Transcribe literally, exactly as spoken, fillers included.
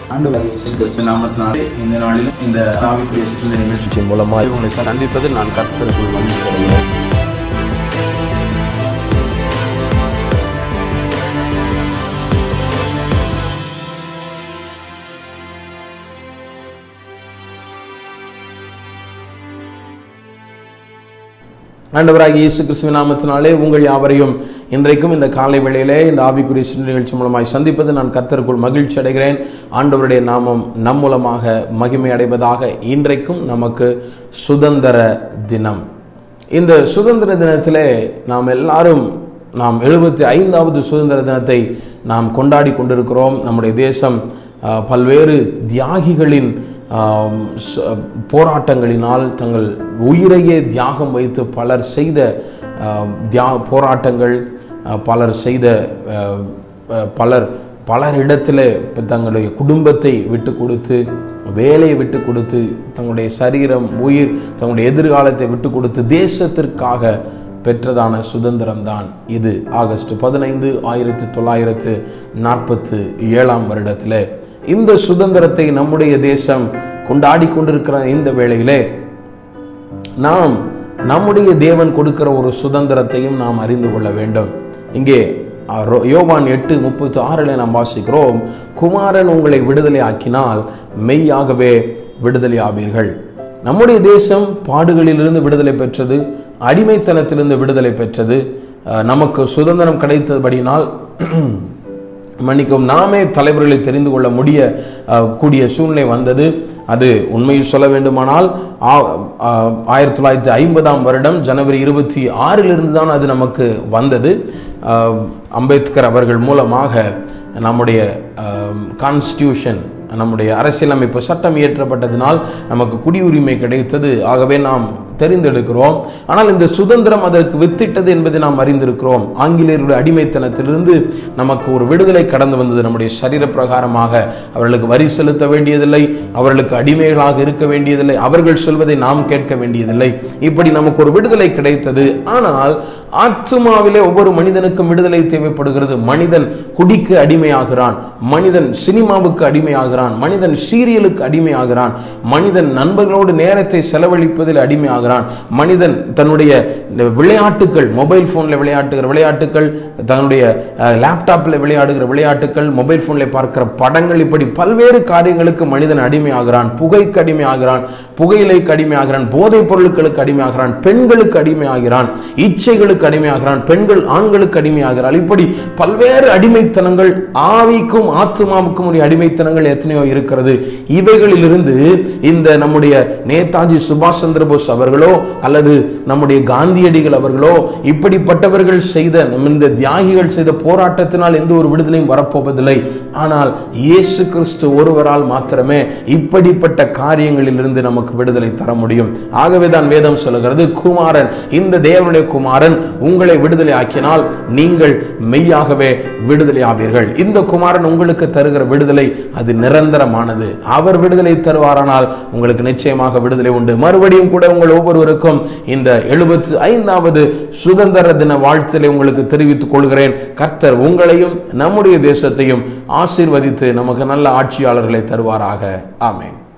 ஆண்டவராகிய இயேசு கிறிஸ்து நாமத்தினாலே இந்த நாளிலும் இந்த ஆவிக்குரிய சுற்றுலா நிகழ்ச்சி மூலமாக உங்களை சந்திப்பதில் நான் கர்த்தருக்குள் மகிழ்ச்சி அடைகிறேன். ஆண்டவராகிய இயேசு கிறிஸ்துவின் நாமத்தினாலே உங்கள் யாவரையும் இன்றைக்கும் இந்த காலை வேளையிலே இந்த ஆவிக்குரிய சுற்றுலா நிகழ்ச்சி மூலமாய் சந்திப்பது நான் கர்த்தருக்குள் மகிழ்ச்சி அடைகிறேன். ஆண்டவருடைய நாமம் நம் மூலமாக மகிமை அடைவதாக. இன்றைக்கும் நமக்கு சுதந்திர தினம். இந்த சுதந்திர தினத்திலே நாம் எல்லாரும் நாம் எழுபத்தி ஐந்தாவது சுதந்திர தினத்தை நாம் கொண்டாடி கொண்டிருக்கிறோம். நம்முடைய தேசம் பல்வேறு தியாகிகளின் போராட்டங்களினால் தங்கள் உயிரையே தியாகம் வைத்து பலர் செய்த தியா போராட்டங்கள் பலர் செய்த பலர் பலரிடத்தில் தங்களுடைய குடும்பத்தை விட்டு கொடுத்து, வேலையை விட்டு கொடுத்து, தங்களுடைய சரீரம் உயிர் தங்களுடைய எதிர்காலத்தை விட்டு கொடுத்து தேசத்திற்காக பெற்றதான சுதந்திரம் தான் இது. ஆகஸ்ட் பதினைந்து ஆயிரத்தி தொள்ளாயிரத்து நாற்பத்தி ஏழாம் வருடத்தில் இந்த சுதந்திரத்தை நம்முடைய தேசம் கொண்டாடி கொண்டிருக்கிற இந்த வேளையிலே நாம் நம்முடைய தேவன் கொடுக்கிற ஒரு சுதந்திரத்தையும் நாம் அறிந்து கொள்ள வேண்டும். இங்கே யோவான் எட்டு முப்பத்தி ஆறுல நாம் வாசிக்கிறோம், குமாரன் உங்களை விடுதலை ஆக்கினால் மெய்யாகவே விடுதலை ஆவீர்கள். நம்முடைய தேசம் பாடுகளிலிருந்து விடுதலை பெற்றது, அடிமைத்தனத்திலிருந்து விடுதலை பெற்றது. நமக்கு சுதந்திரம் கிடைத்தபடினால் மன்னிக்கும் நாமே தலைவர்களை தெரிந்து கொள்ள முடிய கூடிய சூழ்நிலை வந்தது. அது உண்மையில் சொல்ல வேண்டுமானால் ஆயிரத்தி தொள்ளாயிரத்தி ஐம்பதாம் வருடம் ஜனவரி இருபத்தி ஆறிலிருந்து தான் அது நமக்கு வந்தது. அம்பேத்கர் அவர்கள் மூலமாக நம்முடைய கான்ஸ்டியூஷன், நம்முடைய அரசியலமைப்பு சட்டம் இயற்றப்பட்டதினால் நமக்கு குடியுரிமை கிடைத்தது. ஆகவே நாம் தெரிந்தெடுக்கிறோம். ஆனால் இந்த சுதந்திரம் அதற்கு வித்திட்டது என்பதை நாம் அறிந்திருக்கிறோம். ஆங்கிலேயருடைய அடிமைத்தனத்திலிருந்து நமக்கு ஒரு விடுதலை கடந்து வந்தது. நம்முடைய சரீர பிரகாரமாக அவர்களுக்கு வரி செலுத்த வேண்டியதில்லை, அவர்களுக்கு அடிமைகளாக இருக்க வேண்டியதில்லை, அவர்கள் சொல்வதை நாம் கேட்க வேண்டியதில்லை. இப்படி நமக்கு ஒரு விடுதலை கிடைத்தது. ஆனால் ஆத்துமாவிலே ஒவ்வொரு மனிதனுக்கும் விடுதலை தேவைப்படுகிறது. மனிதன் குடிக்கு அடிமையாகிறான், மனிதன் சினிமாவுக்கு அடிமையாகிறான், மனிதன் சீரியலுக்கு அடிமையாகிறான், மனிதன் நண்பர்களோடு நேரத்தை செலவழிப்பதில் அடிமையாகிறான், மனிதன் தன்னுடைய விளையாட்டுகள், மொபைல் போன்ல விளையாட்டுகிற விளையாட்டுகள், தன்னுடைய லேப்டாப்ல விளையாடுகிற விளையாட்டுகள், மொபைல் போன்ல பார்க்கிற படங்கள், இப்படி பல்வேறு காரியங்களுக்கு மனிதன் அடிமையாகிறான். புகைக்கு அடிமையாகிறான், புகையிலைக்கு அடிமையாகிறான், போதைப் பொருட்களுக்கு அடிமையாகிறான், பெண்களுக்கு அடிமையாகிறான், இச்சைகளுக்கு அடிமையாகிறான், பெண்கள் ஆண்களுக்கு அடிமையாகிறார். இப்படி பல்வேறு அடிமைத்தனங்கள், ஆவிக்கும் ஆத்மாவுக்கும் உடைய அடிமைத்தனங்கள் எத்தனையோ இருக்கிறது. இவைகளிலிருந்து இந்த நம்முடைய நேதாஜி சுபாஷ் சந்திர போஸ் அவர்களோ அல்லது நம்முடைய காந்தியடிகள் அவர்களோ இப்படிப்பட்டவர்கள் செய்த இந்த தியாகிகள் செய்த போராட்டத்தினால் எந்த ஒரு விடுதலையும் வரப்போவதில்லை. ஆனால் இயேசு கிறிஸ்து ஒருவரால் மாத்திரமே இப்படிப்பட்ட காரியங்களில் இருந்து நமக்கு விடுதலை தர முடியும். ஆகவேதான் வேதம் சொல்லுகிறது, குமாரன், இந்த தேவனுடைய குமாரன் உங்களை விடுதலை ஆக்கினால் நீங்கள் மெய்யாகவே விடுதலை ஆவீர்கள். இந்த குமாரன் உங்களுக்கு தருகிற விடுதலை அது நிரந்தரமானது. அவர் விடுதலை தருவாரானால் உங்களுக்கு நிச்சயமாக விடுதலை உண்டு. மறுபடியும் கூட உங்கள் ஒவ்வொருவருக்கும் இந்த எழுபத்தி ஐந்தாவது சுதந்திர தின வாழ்த்திலே உங்களுக்கு தெரிவித்துக் கொள்கிறேன். கர்த்தர் உங்களையும் நம்முடைய தேசத்தையும் ஆசீர்வதித்து நமக்கு நல்ல ஆட்சியாளர்களை தருவாராக. ஆமென்.